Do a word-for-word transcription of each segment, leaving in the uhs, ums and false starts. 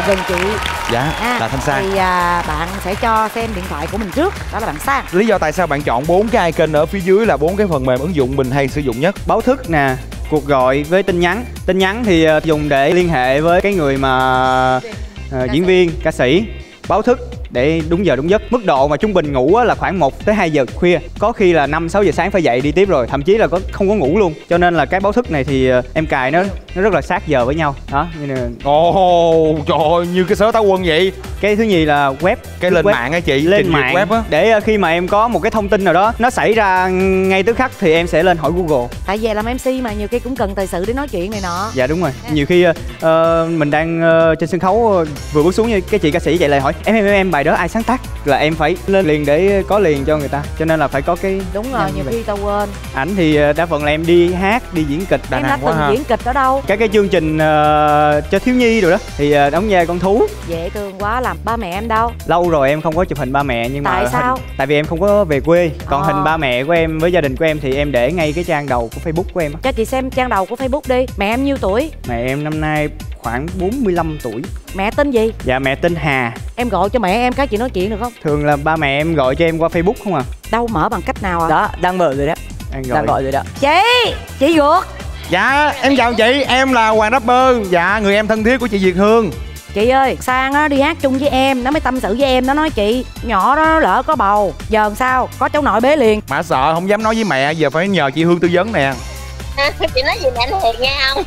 gần chị. Dạ, à, là Thanh Sang. Thì à, bạn sẽ cho xem điện thoại của mình trước. Đó là bạn Sang. Lý do tại sao bạn chọn bốn cái icon ở phía dưới là bốn cái phần mềm ứng dụng mình hay sử dụng nhất? Báo thức nè, cuộc gọi với tin nhắn. Tin nhắn thì uh, dùng để liên hệ với cái người mà uh, diễn viên, ca sĩ. Báo thức để đúng giờ đúng giấc. Mức độ mà trung bình ngủ là khoảng một tới hai giờ khuya. Có khi là năm sáu giờ sáng phải dậy đi tiếp rồi, thậm chí là có không có ngủ luôn. Cho nên là cái báo thức này thì em cài nó nó rất là sát giờ với nhau. Đó, như là... Ồ, trời ơi, như cái sớ táo quân vậy. Cái thứ nhì là web. Cái lên web. mạng á chị, lên mạng web á. Để khi mà em có một cái thông tin nào đó nó xảy ra ngay tức khắc thì em sẽ lên hỏi Google. Tại vì làm em xê mà nhiều khi cũng cần thời sự để nói chuyện này nọ. Dạ đúng rồi. Nhiều khi uh, mình đang uh, trên sân khấu uh, vừa bước xuống như cái chị ca sĩ chạy lại hỏi em em em bài đó ai sáng tác, là em phải lên liền để có liền cho người ta, cho nên là phải có cái đúng rồi. Nhiều khi tao quên. Ảnh thì đa phần là em đi hát, đi diễn kịch. Em đã từng diễn kịch ở đâu? Các cái chương trình uh, cho thiếu nhi rồi đó thì uh, đóng vai con thú. Dễ thương quá. Làm ba mẹ em đâu? Lâu rồi em không có chụp hình ba mẹ nhưng tại mà sao? Hình, tại vì em không có về quê. Còn à. hình ba mẹ của em với gia đình của em thì em để ngay cái trang đầu của Facebook của em. Cho chị xem trang đầu của Facebook đi. Mẹ em nhiêu tuổi? Mẹ em năm nay khoảng bốn mươi lăm tuổi. Mẹ tên gì? Dạ mẹ tên Hà. Em gọi cho mẹ em cái chị nói chuyện được không? Thường là ba mẹ em gọi cho em qua Facebook không à. Đâu, mở bằng cách nào à? Đó, đang mở rồi đó. Đang gọi, đang gọi rồi đó. Chị, chị Ruột. Dạ, em chào chị, em là Hoàng Rapper. Dạ, người em thân thiết của chị Việt Hương. Chị ơi, Sang á đi hát chung với em, nó mới tâm sự với em, nó nói chị nhỏ đó lỡ có bầu, giờ làm sao, có cháu nội bế liền. Mà sợ không dám nói với mẹ, giờ phải nhờ chị Hương tư vấn nè. À, chị nói gì mẹ thiệt nghe không?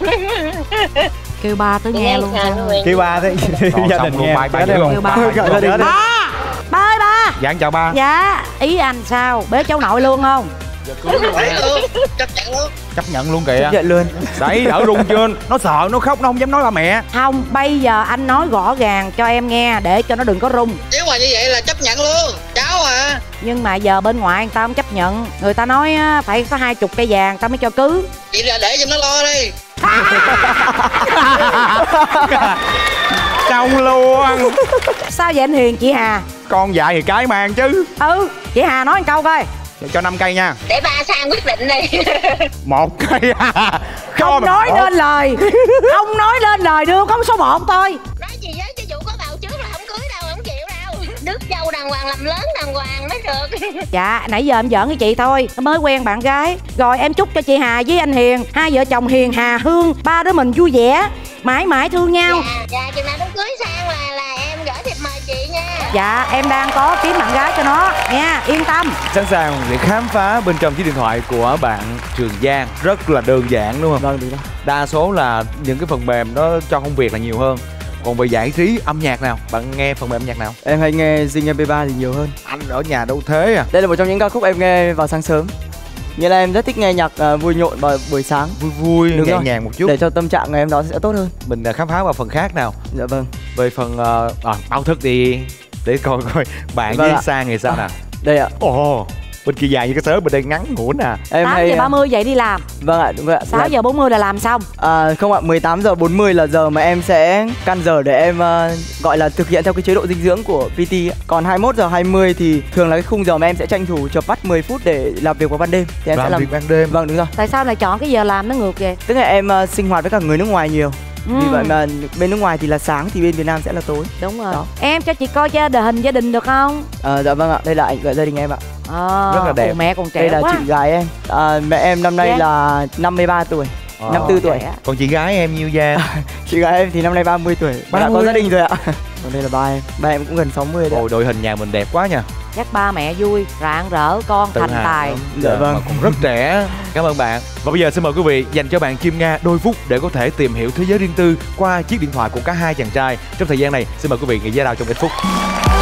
Kêu ba tới nghe luôn sao? Kêu ba tới gia đình nghe. Ba, ba luôn. Kêu ba. Ba, ba ơi ba. Dạ chào ba. Dạ, ý anh sao, bế cháu nội luôn không? Dạ cưới luôn. Chấp nhận luôn. Chấp nhận luôn kìa. Chấp nhận luôn. Đấy, đỡ run chưa? Nó sợ, nó khóc, nó không dám nói ba mẹ. Không, bây giờ anh nói rõ ràng cho em nghe để cho nó đừng có run. Nếu mà như vậy là chấp nhận luôn, cháu à. Nhưng mà giờ bên ngoài người ta không chấp nhận. Người ta nói á, phải có hai chục cây vàng ta mới cho cưới. Chị ra để cho nó lo đi. Xong luôn. Sao vậy anh Hiền? Chị Hà con dại thì cái mang chứ. Ừ, chị Hà nói một câu coi. Cho năm cây nha. Để ba Sang quyết định đi. Một cây à. Không nói lên lời. Không nói lên lời đưa có số một thôi. Nói gì với cho vụ có bầu trước là không cưới đâu, không chịu đâu. Đứt dâu đàng hoàng làm lớn đàng hoàng mới được. Dạ, nãy giờ em giỡn với chị thôi, mới quen bạn gái. Rồi em chúc cho chị Hà với anh Hiền, hai vợ chồng Hiền Hà Hương, ba đứa mình vui vẻ, mãi mãi thương nhau. Dạ, dạ chừng nào đám cưới Sang là là em gửi thiệp mời chị nha. Dạ, em đang có kiếm bạn gái cho nó nha, yên tâm. Sẵn sàng để khám phá bên trong chiếc điện thoại của bạn Trường Giang. Rất là đơn giản đúng không? Vâng, đúng rồi. Đa số là những cái phần mềm đó cho công việc là nhiều hơn. Còn về giải trí âm nhạc nào, bạn nghe phần mềm âm nhạc nào? Em hay nghe Zing em pê ba thì nhiều hơn. Anh ở nhà đâu thế à? Đây là một trong những ca khúc em nghe vào sáng sớm. Như là em rất thích nghe nhạc uh, vui nhộn vào buổi sáng. Vui vui, đúng nhẹ rồi. nhàng một chút. Để cho tâm trạng ngày hôm đó sẽ tốt hơn. Mình khám phá vào phần khác nào. Dạ vâng. Về phần uh, à, báo thức thì để coi coi bạn Vâng với ạ. Sang thì sao À, nè. Đây ạ. Ồ, bên kia dài như cái sớ, bên đây ngắn ngủn à. Em tám hay giờ ba mươi dậy đi làm. Vâng ạ, đúng rồi ạ. Sáu giờ bốn mươi là làm xong. À, không ạ, mười tám giờ bốn mươi là giờ mà em sẽ căn giờ để em uh, gọi là thực hiện theo cái chế độ dinh dưỡng của pê tê. Còn hai mươi mốt giờ hai mươi thì thường là cái khung giờ mà em sẽ tranh thủ chợp mắt mười phút để làm việc vào ban đêm. Thì em Làm sẽ làm việc ban đêm. Vâng đúng rồi. Tại sao lại chọn cái giờ làm nó ngược vậy? Tức là em uh, sinh hoạt với cả người nước ngoài nhiều. Ừ. Vì vậy mà bên nước ngoài thì là sáng thì bên Việt Nam sẽ là tối. Đúng rồi. Đó. Em cho chị coi gia đình gia đình được không? À, dạ vâng ạ, đây là ảnh của gia đình em ạ. À, Rất là đẹp. ồ, mẹ còn trẻ Đây là quá. chị gái em. À, mẹ em năm nay Dạ. là năm mươi ba tuổi. Ờ. năm mươi tư tuổi. Trẻ. Còn chị gái em nhiêu Giang? Chị gái em thì năm nay ba mươi tuổi. Đã ba mươi. có gia đình rồi ạ. Còn đây là ba em. Ba em cũng gần sáu mươi đấy. Ôi, đội hình nhà mình đẹp quá nha. Chắc ba mẹ vui, rạng rỡ con Tự thành hào tài. lắm. Dạ Dạ, vâng. mà còn rất trẻ. Cảm ơn bạn. Và bây giờ xin mời quý vị dành cho bạn Kim Nga đôi phút để có thể tìm hiểu thế giới riêng tư qua chiếc điện thoại của cả hai chàng trai. Trong thời gian này, xin mời quý vị nghỉ giải lao trong ít phút.